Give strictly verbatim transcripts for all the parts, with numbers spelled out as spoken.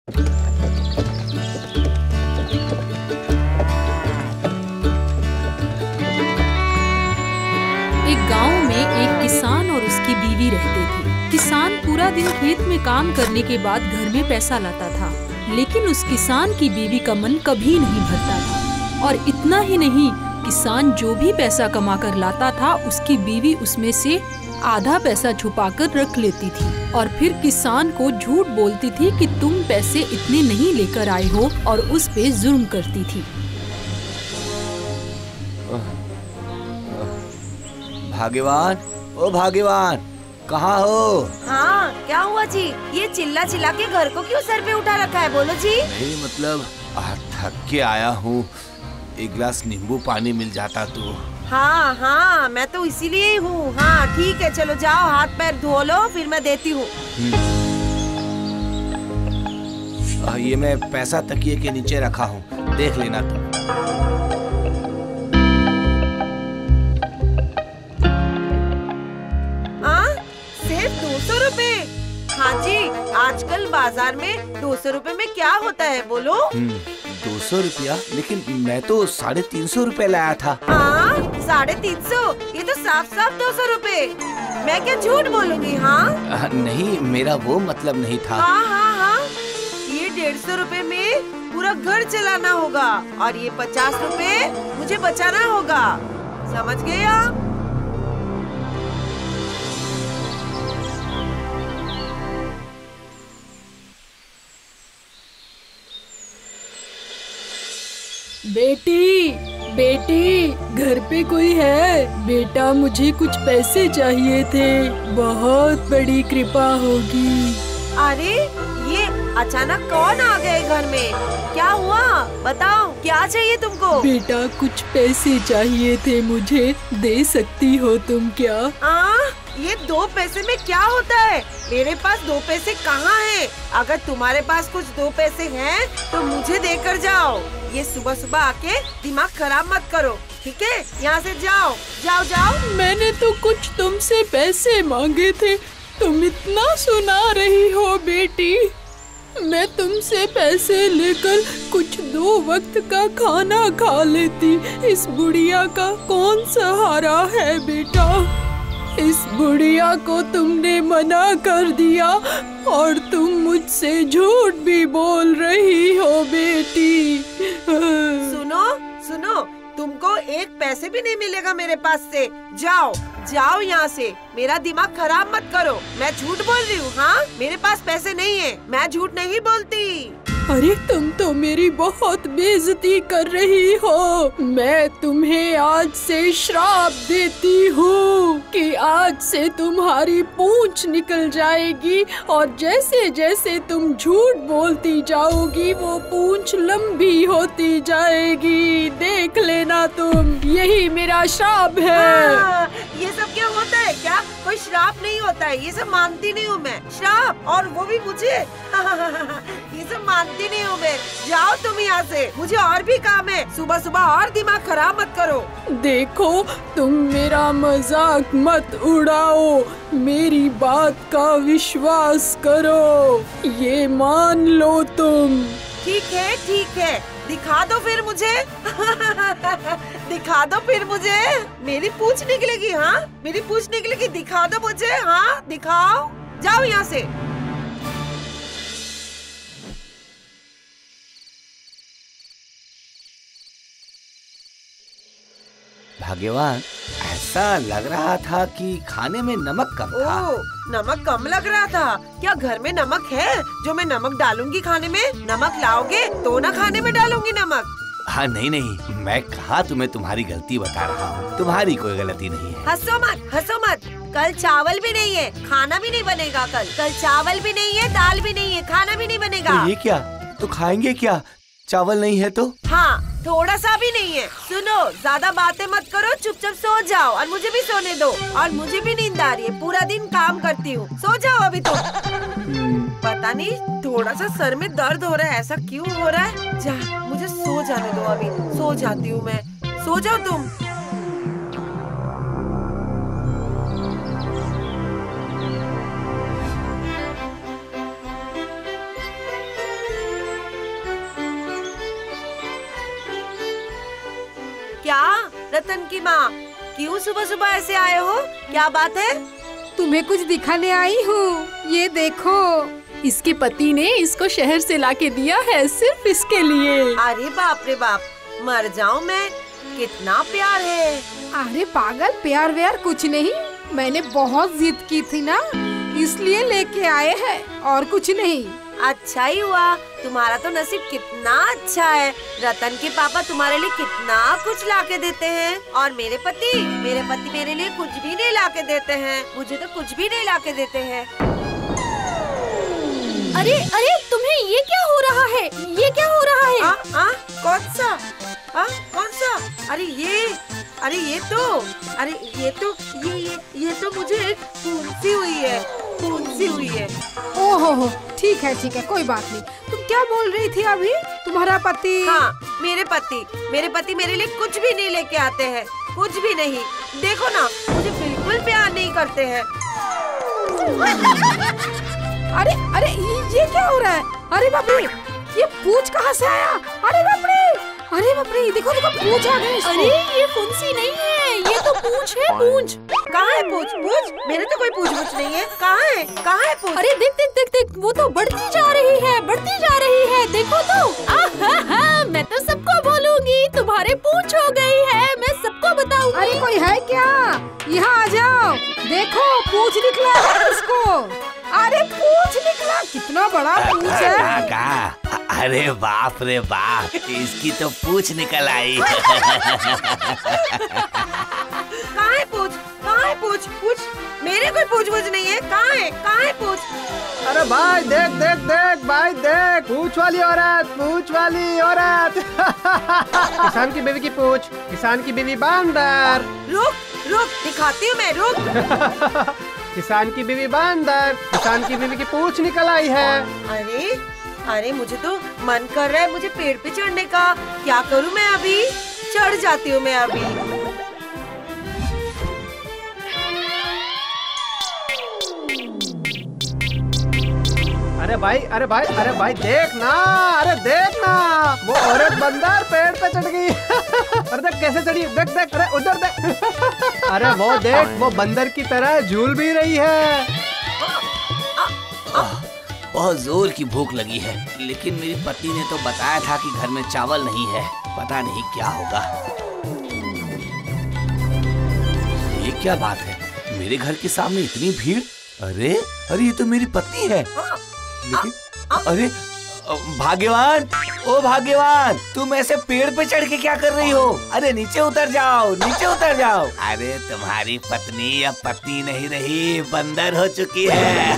एक गांव में एक किसान और उसकी बीवी रहते थे। किसान पूरा दिन खेत में काम करने के बाद घर में पैसा लाता था, लेकिन उस किसान की बीवी का मन कभी नहीं भरता था। और इतना ही नहीं, किसान जो भी पैसा कमा कर लाता था, उसकी बीवी उसमें से आधा पैसा छुपाकर रख लेती थी और फिर किसान को झूठ बोलती थी कि तुम पैसे इतने नहीं लेकर आए हो और उस पे जुल्म करती थी। भाग्यवान, ओ भाग्यवान, कहाँ हो? हाँ, क्या हुआ जी? ये चिल्ला चिल्ला के घर को क्यों सर पे उठा रखा है? बोलो जी। नहीं मतलब थक के आया हूँ, एक गिलास नींबू पानी मिल जाता तो। हाँ हाँ, मैं तो इसीलिए हूँ। हाँ ठीक है, चलो जाओ हाथ पैर धो लो, फिर मैं देती हूँ। ये मैं पैसा तकिए के नीचे रखा हूँ, देख लेना तुम। हाँ, सिर्फ दो सौ रुपए? हाँ जी, आजकल बाजार में दो सौ रुपए में क्या होता है बोलो? दो सौ रुपया? लेकिन मैं तो साढ़े तीन सौ रुपए लाया था। हाँ, साढ़े तीन सौ? ये तो साफ साफ दो सौ रुपए। मैं क्या झूठ बोलूंगी? हाँ नहीं, मेरा वो मतलब नहीं था। हाँ हाँ हाँ, ये डेढ़ सौ रुपए में पूरा घर चलाना होगा और ये पचास रुपए मुझे बचाना होगा, समझ गए आप? बेटी, बेटी, घर पे कोई है? बेटा, मुझे कुछ पैसे चाहिए थे, बहुत बड़ी कृपा होगी। अरे, ये अचानक कौन आ गए घर में? क्या हुआ? बताओ, क्या चाहिए तुमको? बेटा, कुछ पैसे चाहिए थे मुझे, दे सकती हो तुम क्या? आ, ये दो पैसे में क्या होता है? मेरे पास दो पैसे कहाँ हैं? अगर तुम्हारे पास कुछ दो पैसे हैं, तो मुझे देकर जाओ। ये सुबह सुबह आके दिमाग खराब मत करो, ठीक है? यहाँ से जाओ, जाओ जाओ। मैंने तो कुछ तुमसे पैसे मांगे थे, तुम इतना सुना रही हो बेटी। मैं तुमसे पैसे लेकर कुछ दो वक्त का खाना खा लेती। इस बुढ़िया का कौन सहारा है बेटा? इस बुढ़िया को तुमने मना कर दिया और तुम मुझसे झूठ भी बोल रही हो बेटी। सुनो सुनो, तुमको एक पैसे भी नहीं मिलेगा मेरे पास से। जाओ जाओ यहाँ से, मेरा दिमाग खराब मत करो। मैं झूठ बोल रही हूँ? हाँ, मेरे पास पैसे नहीं है, मैं झूठ नहीं बोलती। अरे तुम तो मेरी बहुत बेइज्जती कर रही हो। मैं तुम्हें आज से श्राप देती हूँ कि आज से तुम्हारी पूंछ निकल जाएगी और जैसे जैसे तुम झूठ बोलती जाओगी वो पूंछ लंबी होती जाएगी। देख लेना तुम, यही मेरा श्राप है। हाँ, ये सब क्या होता है? क्या कोई श्राप नहीं होता है, ये सब मानती नहीं हूँ मैं। श्राप, और वो भी मुझे? ये सब मानती नहीं हूँ मैं। जाओ तुम यहाँ से, मुझे और भी काम है। सुबह सुबह और दिमाग खराब मत करो। देखो, तुम मेरा मजाक मत उड़ाओ, मेरी बात का विश्वास करो, ये मान लो तुम। ठीक है ठीक है, दिखा दो फिर मुझे। दिखा दो फिर मुझे। मेरी पूंछ निकलेगी? हाँ, मेरी पूंछ निकलेगी, दिखा दो मुझे। हाँ दिखाओ, जाओ यहाँ से। भाग्यवान, ऐसा लग रहा था कि खाने में नमक कम था। ओ, नमक कम लग रहा था? क्या घर में नमक है जो मैं नमक डालूंगी खाने में? नमक लाओगे तो ना खाने में डालूंगी नमक। हाँ नहीं नहीं, मैं कहा तुम्हें तुम्हारी गलती बता रहा हूँ, तुम्हारी कोई गलती नहीं है। हंसो मत हंसो मत, कल चावल भी नहीं है, खाना भी नहीं बनेगा। कल कल चावल भी नहीं है, दाल भी नहीं है, खाना भी नहीं बनेगा। तो ये क्या? तो खाएंगे क्या? चावल नहीं है तो? हाँ, थोड़ा सा भी नहीं है। सुनो, ज्यादा बातें मत करो, चुपचाप सो जाओ और मुझे भी सोने दो। और मुझे भी नींद आ रही है, पूरा दिन काम करती हूँ। सो जाओ अभी तो। पता नहीं, थोड़ा सा सर में दर्द हो रहा है, ऐसा क्यों हो रहा है? जा, मुझे सो जाने दो अभी, सो जाती हूँ मैं। सो जाओ तुम। रतन की माँ, क्यों सुबह सुबह ऐसे आए हो? क्या बात है? तुम्हें कुछ दिखाने आई हूँ, ये देखो। इसके पति ने इसको शहर से लाके दिया है सिर्फ इसके लिए। अरे बाप रे बाप, मर जाऊं मैं, कितना प्यार है। अरे पागल, प्यार व्यार कुछ नहीं, मैंने बहुत जिद की थी ना, इसलिए लेके आए हैं, और कुछ नहीं। अच्छा ही हुआ, तुम्हारा तो नसीब कितना अच्छा है। रतन के पापा तुम्हारे लिए कितना कुछ लाके देते हैं, और मेरे पति मेरे पति मेरे लिए कुछ भी नहीं लाके देते हैं। मुझे तो कुछ भी नहीं लाके देते हैं। अरे अरे तुम्हें ये क्या हो रहा है? ये क्या हो रहा है? आ, आ, कौन सा? आ, कौन सा? अरे ये अरे ये तो अरे ये तो ये ये ये तो मुझे एक फुंसी हुई है, फुंसी हुई है। ओहो हो, ठीक है ठीक है, कोई बात नहीं। तुम क्या बोल रही थी अभी? तुम्हारा पति? हाँ, मेरे पति मेरे पति मेरे लिए कुछ भी नहीं लेके आते हैं, कुछ भी नहीं। देखो ना, मुझे बिल्कुल प्यार नहीं करते हैं। अरे अरे ये क्या हो रहा है? अरे बाप रे, ये पूंछ कहाँ से आया? अरे बाप रे, अरे बाप रे, देखो देखो पूंछ आ गई। अरे ये फुंसी नहीं है, ये तो पूंछ है, पूंछ। कहाँ है पूंछ? पूंछ? मेरे तो कोई पूंछ पूंछ नहीं है। कहाँ है? कहाँ है पूंछ? अरे देख देख देख देख, वो तो बढ़ती जा रही है, बढ़ती जा रही है, देखो तो। आहा, मैं तो सबको बोलूंगी, तुम्हारे पूंछ हो गई है, मैं सबको बताऊंगी। अरे कोई है क्या? यहाँ आ जाओ, देखो पूंछ निकला है इसको। अरे पूंछ निकला, कितना बड़ा पूंछ है। काका, अरे बाप रे बाप, इसकी तो पूंछ निकल आई। कहाँ है पूंछ? कहाँ है पूंछ? पूंछ? मेरे कोई पूंछ पूंछ नहीं है। कहाँ है? कहाँ है पूंछ? अरे भाई देख देख देख भाई देख, पूंछ वाली औरत, पूंछ वाली औरत। किसान की बीवी की पूंछ, किसान की बीवी बंदर। रुक रुक, दिखाती हूँ मैं, रुक। किसान की बीवी बंदर, किसान की बीवी की पूंछ निकल आई है। अरे अरे मुझे तो मन कर रहा है मुझे पेड़ पे चढ़ने का। क्या करूँ मैं? अभी चढ़ जाती हूँ मैं अभी। अरे भाई अरे भाई अरे भाई देख ना, अरे देख ना, वो औरत बंदर पेड़ पे चढ़ गई। अरे देख कैसे चढ़ी, देख देख, अरे उधर देख। अरे वो देख, वो बंदर की तरह झूल भी रही है। बहुत जोर की भूख लगी है, लेकिन मेरी पत्नी ने तो बताया था कि घर में चावल नहीं है। पता नहीं क्या होगा। ये क्या बात है, मेरे घर के सामने इतनी भीड़। अरे अरे ये तो मेरी पत्नी है। लेकिन अरे भाग्यवान, ओ भाग्यवान, तुम ऐसे पेड़ पे चढ़ के क्या कर रही हो? अरे नीचे उतर जाओ, नीचे उतर जाओ। अरे तुम्हारी पत्नी अब पत्नी नहीं रही, बंदर हो चुकी है।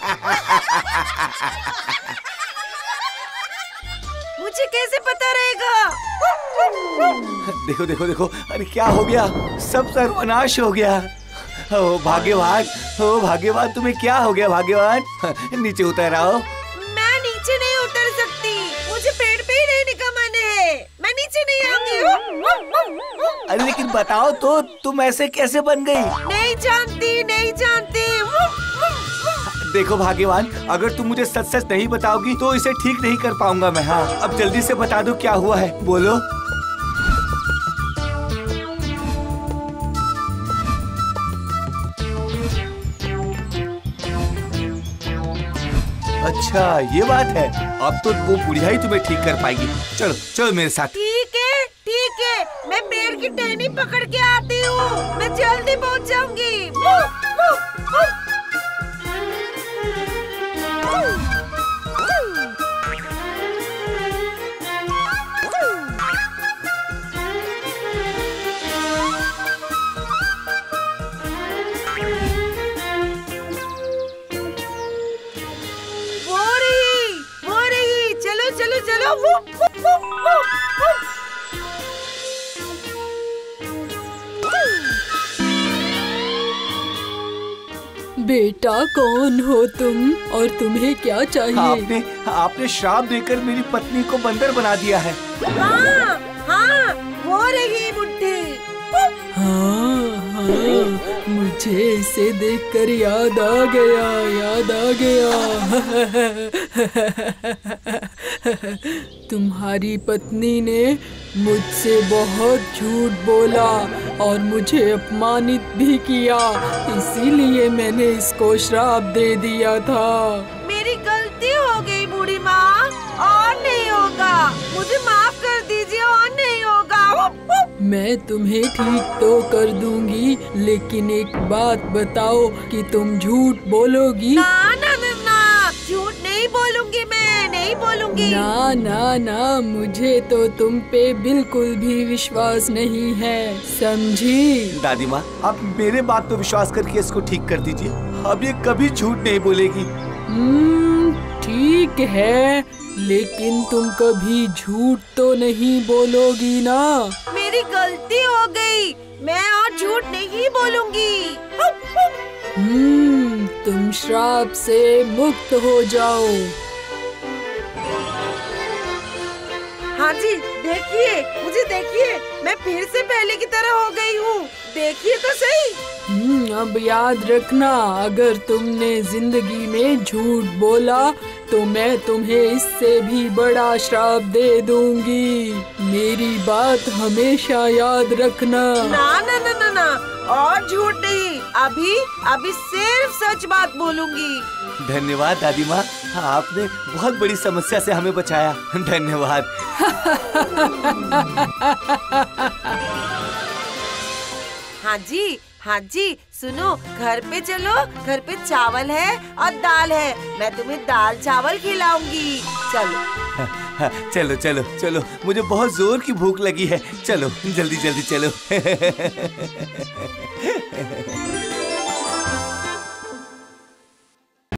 मुझे कैसे पता रहेगा? देखो देखो देखो, अरे क्या हो गया? सब सर्वनाश हो गया। ओ भाग्यवान, ओ भाग्यवान, तुम्हें क्या हो गया भाग्यवान? नीचे उतर आओ। मैं नीचे नहीं उतर सकती, मुझे पेड़ पे ही रहने का मन है। मैं नीचे नहीं आऊंगी। अरे लेकिन बताओ तो, तुम ऐसे कैसे बन गई? नहीं जानती, नहीं जानती। देखो भाग्यवान, अगर तुम मुझे सच सच नहीं बताओगी तो इसे ठीक नहीं कर पाऊंगा मैं। हाँ, अब जल्दी से बता दो क्या हुआ है, बोलो। अच्छा ये बात है, अब तो वो बुढ़िया ही तुम्हें ठीक कर पाएगी। चलो चलो मेरे साथ। ठीक है ठीक है, मैं पेड़ की टहनी पकड़ के आती हूँ, मैं जल्दी पहुँच जाऊंगी। चलो चलो, वो, वो, वो, वो, वो। बेटा कौन हो तुम और तुम्हें क्या चाहिए? आपने आपने श्राप देकर मेरी पत्नी को बंदर बना दिया है। हाँ हाँ, वो रही मुट्ठी। हाँ हाँ, मुझे इसे देखकर याद आ गया, याद आ गया। तुम्हारी पत्नी ने मुझसे बहुत झूठ बोला और मुझे अपमानित भी किया, इसीलिए मैंने इसको श्राप दे दिया था। मेरी गलती हो गई बूढ़ी माँ, और नहीं होगा, मुझे माफ कर दीजिए, और नहीं होगा। मैं तुम्हें ठीक तो कर दूंगी, लेकिन एक बात बताओ कि तुम झूठ बोलोगी? ना ना ना ना, झूठ नहीं बोलूंगी, मैं नहीं बोलूंगी। ना ना ना, मुझे तो तुम पे बिल्कुल भी विश्वास नहीं है, समझी? दादी माँ, आप मेरे बात तो विश्वास करके इसको ठीक कर दीजिए। अब ये कभी झूठ नहीं बोलेगी। हम्म, ठीक है, लेकिन तुम कभी झूठ तो नहीं बोलोगी ना? मेरी गलती हो गई, मैं और झूठ नहीं बोलूंगी। हम्म, तुम श्राप से मुक्त हो जाओ। हाँ जी, देखिए, मुझे देखिए, मैं फिर से पहले की तरह हो गई हूँ, देखिए तो सही। हम्म, अब याद रखना, अगर तुमने जिंदगी में झूठ बोला तो मैं तुम्हें इससे भी बड़ा श्राप दे दूंगी। मेरी बात हमेशा याद रखना। ना ना ना ना ना, और झूठ नहीं, अभी अभी सिर्फ सच बात बोलूंगी। धन्यवाद दादी माँ, आपने बहुत बड़ी समस्या से हमें बचाया। धन्यवाद। हाँ जी, हाँ जी, सुनो, घर पे चलो, घर पे चावल है और दाल है, मैं तुम्हें दाल चावल खिलाऊंगी। चलो चलो चलो चलो, मुझे बहुत जोर की भूख लगी है, चलो जल्दी जल्दी चलो।